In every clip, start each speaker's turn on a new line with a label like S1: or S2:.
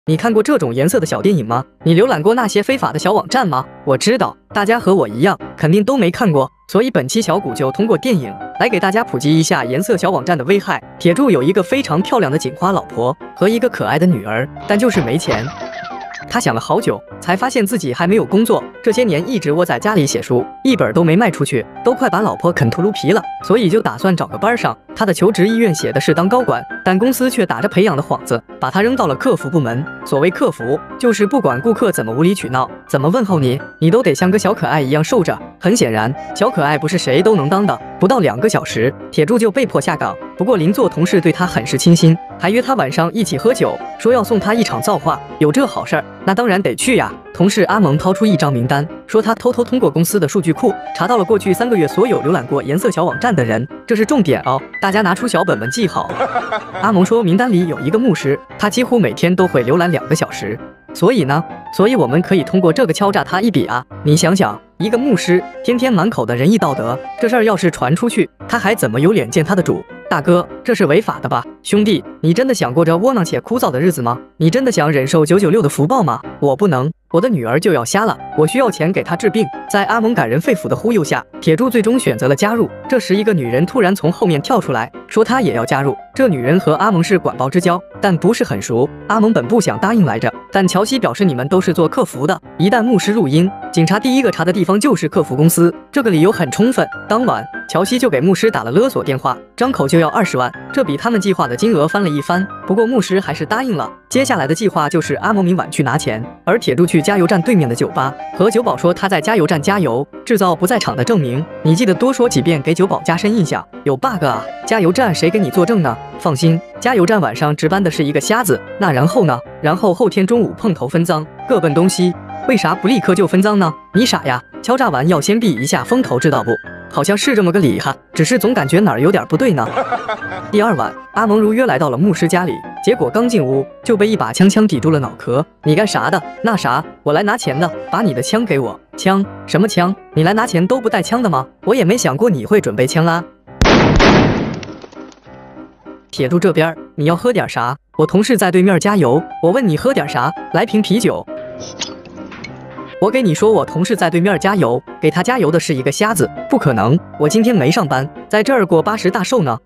S1: 你看过这种颜色的小电影吗？你浏览过那些非法的小网站吗？我知道大家和我一样，肯定都没看过，所以本期小谷就通过电影来给大家普及一下颜色小网站的危害。铁柱有一个非常漂亮的警花老婆和一个可爱的女儿，但就是没钱。他想了好久，才发现自己还没有工作，这些年一直窝在家里写书，一本都没卖出去，都快把老婆啃秃噜皮了，所以就打算找个班上。他的求职意愿写的是当高管，但公司却打着培养的幌子，把他扔到了客服部门。所谓客服，就是不管顾客怎么无理取闹，怎么问候你，你都得像个小可爱一样受着。很显然，小可爱不是谁都能当的。不到2个小时，铁柱就被迫下岗。不过邻座同事对他很是倾心，还约他晚上一起喝酒，说要送他一场造化。有这好事儿，那当然得去呀。同事阿蒙掏出一张名单，说他偷偷通过公司的数据库查到了过去3个月所有浏览过颜色小网站的人，这是重点哦，大家拿出小本本记好。阿蒙说名单里有一个牧师，他几乎每天都会浏览2个小时，所以我们可以通过这个敲诈他一笔啊。你想想，一个牧师天天满口的仁义道德，这事儿要是传出去，他还怎么有脸见他的主？大哥，这是违法的吧？兄弟，你真的想过着窝囊且枯燥的日子吗？你真的想忍受996的福报吗？我不能，我的女儿就要瞎了，我需要钱给她治病。在阿蒙感人肺腑的忽悠下，铁柱最终选择了加入。这时，一个女人突然从后面跳出来，说她也要加入。这女人和阿蒙是管鲍之交，但不是很熟。阿蒙本不想答应来着，但乔西表示你们都是做客服的，一旦牧师录音，警察第一个查的地方就是客服公司，这个理由很充分。当晚，乔西就给牧师打了勒索电话，张口就要20万，这比他们计划的金额翻了一番。不过牧师还是答应了。接下来的计划就是阿蒙明晚去拿钱，而铁柱去加油站对面的酒吧，和酒保说他在加油站加油，制造不在场的证明。你记得多说几遍，给酒保加深印象。有 bug 啊？加油站谁给你作证呢？放心，加油站晚上值班的是一个瞎子。那然后呢？然后后天中午碰头分赃，个笨东西，为啥不立刻就分赃呢？你傻呀？敲诈完要先避一下风头，知道不？好像是这么个理哈，只是总感觉哪儿有点不对呢。第2晚，阿蒙如约来到了牧师家里，结果刚进屋就被一把枪抵住了脑壳。你干啥的？那啥，我来拿钱的，把你的枪给我。枪？什么枪？你来拿钱都不带枪的吗？我也没想过你会准备枪啊。铁柱这边，你要喝点啥？我同事在对面加油，我问你喝点啥？来瓶啤酒。我给你说，我同事在对面加油，给他加油的是一个瞎子，不可能，我今天没上班，在这儿过80大寿呢。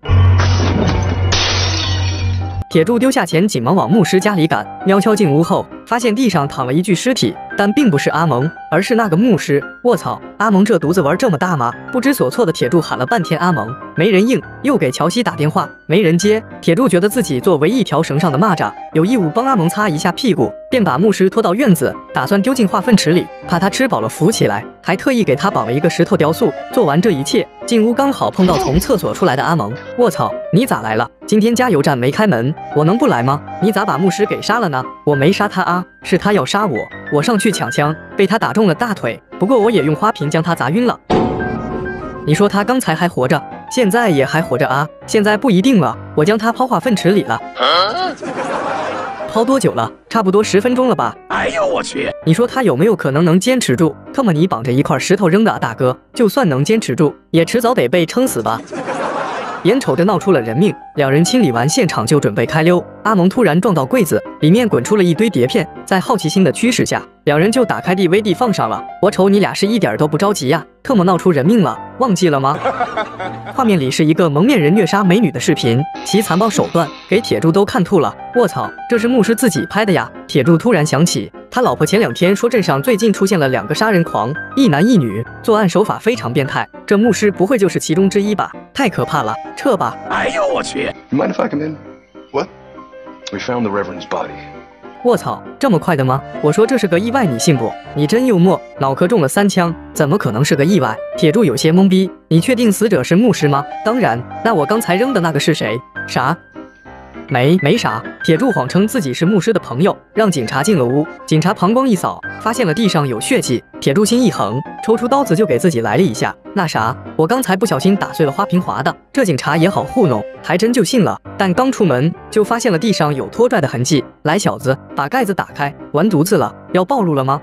S1: 铁柱丢下钱，紧忙往牧师家里赶。悄悄进屋后，发现地上躺了一具尸体，但并不是阿蒙，而是那个牧师。卧槽，阿蒙这犊子玩这么大吗？不知所措的铁柱喊了半天阿蒙，没人应，又给乔西打电话，没人接。铁柱觉得自己作为一条绳上的蚂蚱，有义务帮阿蒙擦一下屁股，便把牧师拖到院子，打算丢进化粪池里，怕他吃饱了浮起来，还特意给他绑了一个石头雕塑。做完这一切，进屋刚好碰到从厕所出来的阿蒙。卧槽，你咋来了？今天加油站没开门，我能不来吗？你咋把牧师给杀了呢？我没杀他啊，是他要杀我，我上去抢枪，被他打中了大腿，不过我也用花瓶将他砸晕了。你说他刚才还活着，现在也还活着啊？现在不一定了，我将他抛化粪池里了。抛多久了？差不多10分钟了吧？哎呦我去！你说他有没有可能能坚持住？特么你绑着一块石头扔的啊，大哥，就算能坚持住，也迟早得被撑死吧。眼瞅着闹出了人命，两人清理完现场就准备开溜。阿蒙突然撞到柜子，里面滚出了一堆碟片，在好奇心的驱使下，两人就打开 DVD 放上了。我瞅你俩是一点都不着急呀，特么闹出人命了，忘记了吗？画面里是一个蒙面人虐杀美女的视频，其残暴手段给铁柱都看吐了。卧槽，这是牧师自己拍的呀！铁柱突然想起，他老婆前2天说镇上最近出现了2个杀人狂，一男一女，作案手法非常变态，这牧师不会就是其中之一吧？太可怕了，撤吧！哎呦我去
S2: You mind if I come in? What? We found the Reverend's body.
S1: 卧槽，这么快的吗？我说这是个意外，你信不？你真幽默，脑壳中了3枪，怎么可能是个意外？铁柱有些懵逼，你确定死者是牧师吗？当然，那我刚才扔的那个是谁？啥？没啥。铁柱谎称自己是牧师的朋友，让警察进了屋。警察膀胱一扫，发现了地上有血迹。铁柱心一横，抽出刀子就给自己来了一下。那啥，我刚才不小心打碎了花瓶划的。这警察也好糊弄，还真就信了。但刚出门就发现了地上有拖拽的痕迹。来小子，把盖子打开，完犊子了，要暴露了吗？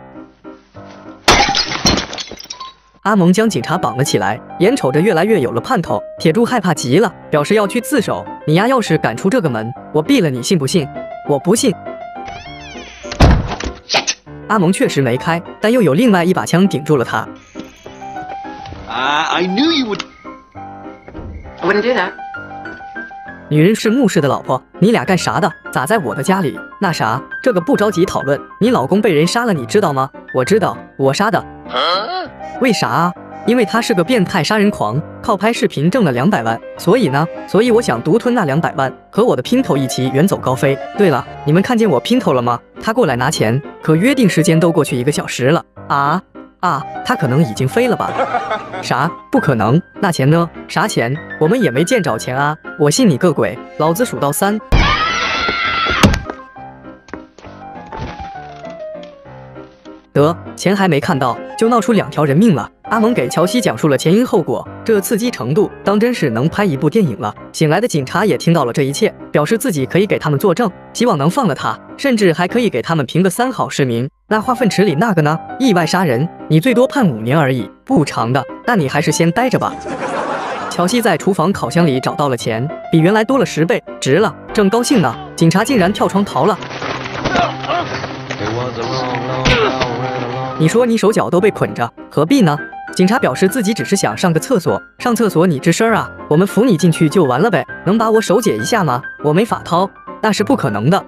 S1: 阿蒙将警察绑了起来，眼瞅着越来越有了盼头，铁柱害怕极了，表示要去自首。你丫要是敢出这个门，我毙了你，信不信？我不信。 阿蒙确实没开，但又有另外一把枪顶住了他。
S2: I knew you would.
S3: I wouldn't do that.
S1: 女人是牧师的老婆，你俩干啥的？咋在我的家里？那啥，这个不着急讨论。你老公被人杀了，你知道吗？我知道，我杀的。为啥啊？因为他是个变态杀人狂，靠拍视频挣了200万，所以我想独吞那200万，和我的姘头一起远走高飞。对了，你们看见我姘头了吗？他过来拿钱，可约定时间都过去1个小时了。他可能已经飞了吧？啥？不可能！那钱呢？啥钱？我们也没见着钱啊！我信你个鬼！老子数到3。得，钱还没看到，就闹出2条人命了。阿蒙给乔西讲述了前因后果，这刺激程度当真是能拍一部电影了。醒来的警察也听到了这一切，表示自己可以给他们作证，希望能放了他，甚至还可以给他们评个3好市民。那化粪池里那个呢？意外杀人，你最多判5年而已，不长的。那你还是先待着吧。乔西在厨房烤箱里找到了钱，比原来多了10倍，值了。正高兴呢，警察竟然跳窗逃了。你说你手脚都被捆着，何必呢？警察表示自己只是想上个厕所，上厕所你吱声啊？我们扶你进去就完了呗，能把我手解一下吗？我没法掏，那是不可能的。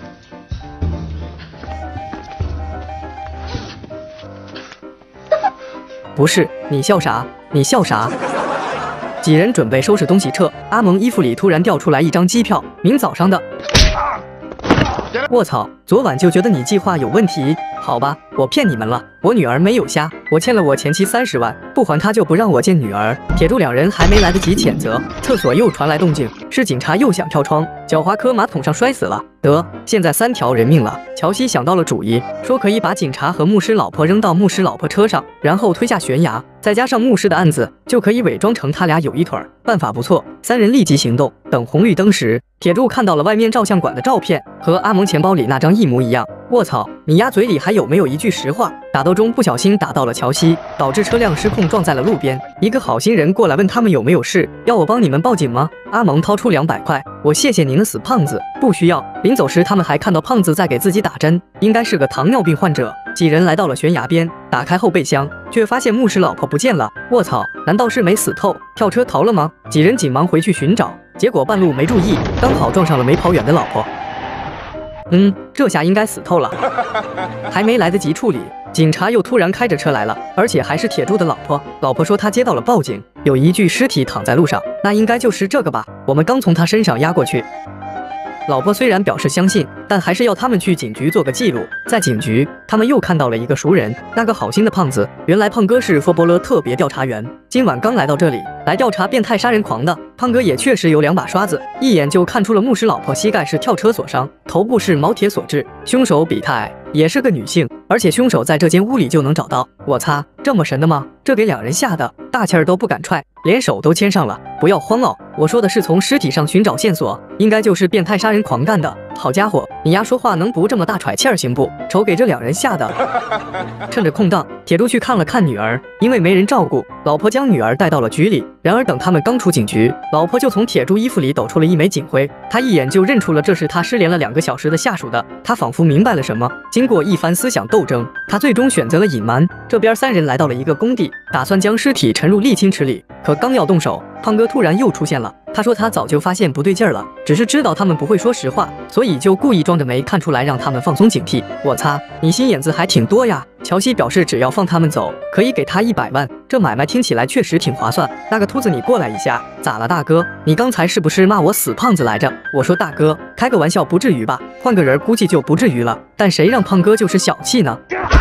S1: 不是，你笑啥？你笑啥？几人准备收拾东西撤，阿蒙衣服里突然掉出来一张机票，明早上的。卧槽！昨晚就觉得你计划有问题，好吧，我骗你们了，我女儿没有瞎，我欠了我前妻30万，不还她就不让我见女儿。铁柱2人还没来得及谴责，厕所又传来动静，是警察又想跳窗，狡猾科马桶上摔死了。得，现在3条人命了。乔西想到了主意，说可以把警察和牧师老婆扔到牧师老婆车上，然后推下悬崖，再加上牧师的案子，就可以伪装成他俩有一腿儿。办法不错，3人立即行动。等红绿灯时，铁柱看到了外面照相馆的照片，和阿蒙钱包里那张一模一样。卧槽，你丫嘴里还有没有一句实话？打斗中不小心打到了乔西，导致车辆失控撞在了路边。一个好心人过来问他们有没有事，要我帮你们报警吗？阿蒙掏出200块，我谢谢您了，死胖子，不需要。临走时，他们还看到胖子在给自己打针，应该是个糖尿病患者。几人来到了悬崖边，打开后备箱，却发现牧师老婆不见了。卧槽，难道是没死透，跳车逃了吗？几人紧忙回去寻找，结果半路没注意，刚好撞上了没跑远的老婆。这下应该死透了。还没来得及处理，警察又突然开着车来了，而且还是铁柱的老婆。老婆说她接到了报警，有一具尸体躺在路上，那应该就是这个吧？我们刚从他身上压过去。老婆虽然表示相信，但还是要他们去警局做个记录。在警局，他们又看到了一个熟人，那个好心的胖子。原来胖哥是佛伯勒特别调查员，今晚刚来到这里，来调查变态杀人狂的。胖哥也确实有2把刷子，一眼就看出了牧师老婆膝盖是跳车所伤，头部是毛铁所致，凶手比他矮，也是个女性，而且凶手在这间屋里就能找到。我擦，这么神的吗？这给2人吓得大气儿都不敢踹，连手都牵上了。不要慌哦，我说的是从尸体上寻找线索，应该就是变态杀人狂干的。好家伙，你丫说话能不这么大喘气儿行不？瞅给这2人吓的。趁着空档，铁柱去看了看女儿，因为没人照顾，老婆将女儿带到了局里。然而等他们刚出警局，老婆就从铁柱衣服里抖出了一枚警徽，他一眼就认出了这是他失联了2个小时的下属的。他仿佛明白了什么，经过一番思想斗争，他最终选择了隐瞒。这边3人来到了一个工地，打算将尸体沉入沥青池里，可刚要动手，胖哥突然又出现了。他说他早就发现不对劲儿了，只是知道他们不会说实话，所以就故意装着没看出来，让他们放松警惕。我擦，你心眼子还挺多呀！乔西表示只要放他们走，可以给他100万，这买卖听起来确实挺划算。那个秃子，你过来一下。咋了大哥？你刚才是不是骂我死胖子来着？我说大哥，开个玩笑不至于吧？换个人估计就不至于了，但谁让胖哥就是小气呢？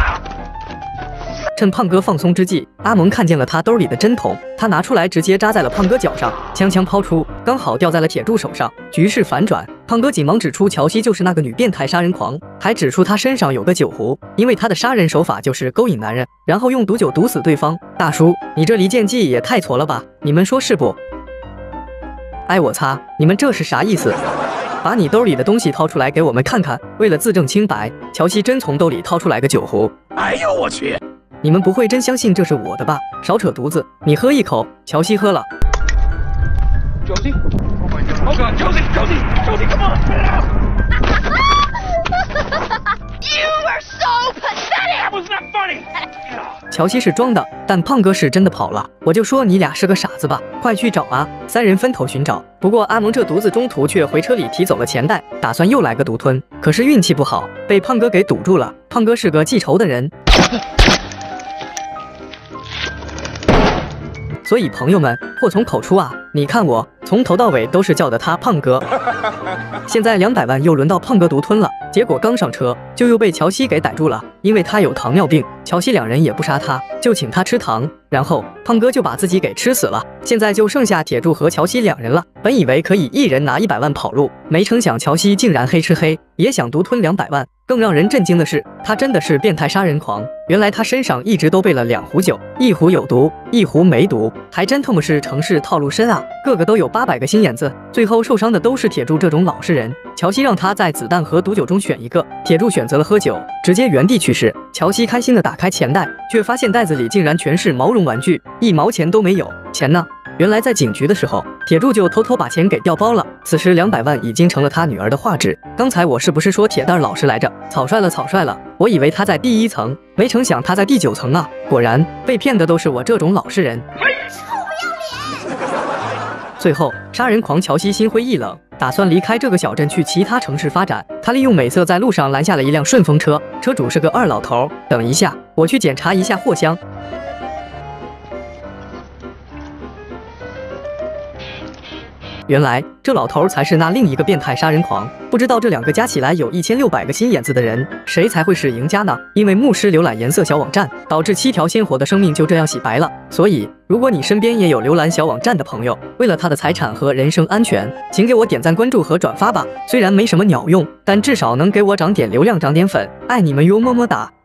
S1: 趁胖哥放松之际，阿蒙看见了他兜里的针筒，他拿出来直接扎在了胖哥脚上，枪抛出，刚好掉在了铁柱手上。局势反转，胖哥紧忙指出乔西就是那个女变态杀人狂，还指出他身上有个酒壶，因为他的杀人手法就是勾引男人，然后用毒酒毒死对方。大叔，你这离间计也太挫了吧？你们说是不？哎我擦，你们这是啥意思？把你兜里的东西掏出来给我们看看。为了自证清白，乔西真从兜里掏出来个酒壶。
S2: 哎呦我去！
S1: 你们不会真相信这是我的吧？少扯犊子，你喝一口。乔西喝了。
S2: Josie? Oh God, Josie, come on!
S3: You are so pathetic!
S1: 乔西是装的，但胖哥是真的跑了。我就说你俩是个傻子吧，快去找啊！三人分头寻找。不过阿蒙这犊子中途却回车里提走了钱袋，打算又来个独吞。可是运气不好，被胖哥给堵住了。胖哥是个记仇的人。所以朋友们，祸从口出啊！你看我从头到尾都是叫的他胖哥，现在200万又轮到胖哥独吞了。结果刚上车就又被乔西给逮住了，因为他有糖尿病。乔西两人也不杀他，就请他吃糖，然后胖哥就把自己给吃死了。现在就剩下铁柱和乔西两人了。本以为可以一人拿100万跑路，没成想乔西竟然黑吃黑，也想独吞200万。更让人震惊的是，他真的是变态杀人狂。原来他身上一直都备了2壶酒，1壶有毒，1壶没毒，还真他妈是城市套路深啊！个个都有800个心眼子，最后受伤的都是铁柱这种老实人。乔西让他在子弹和毒酒中选一个，铁柱选择了喝酒，直接原地去世。乔西开心的打开钱袋，却发现袋子里竟然全是毛绒玩具，1毛钱都没有。钱呢？原来在警局的时候，铁柱就偷偷把钱给调包了。此时200万已经成了他女儿的画纸。刚才我是不是说铁蛋老实来着？草率了，草率了！我以为他在第1层，没成想他在第9层啊！果然被骗的都是我这种老实人。臭不要脸！最后，杀人狂乔西心灰意冷，打算离开这个小镇去其他城市发展。他利用美色在路上拦下了一辆顺风车，车主是个2老头。等一下，我去检查一下货箱。原来这老头才是那另一个变态杀人狂，不知道这2个加起来有1600个心眼子的人，谁才会是赢家呢？因为牧师浏览颜色小网站，导致7条鲜活的生命就这样洗白了。所以，如果你身边也有浏览小网站的朋友，为了他的财产和人身安全，请给我点赞、关注和转发吧。虽然没什么鸟用，但至少能给我涨点流量、涨点粉，爱你们哟，么么哒！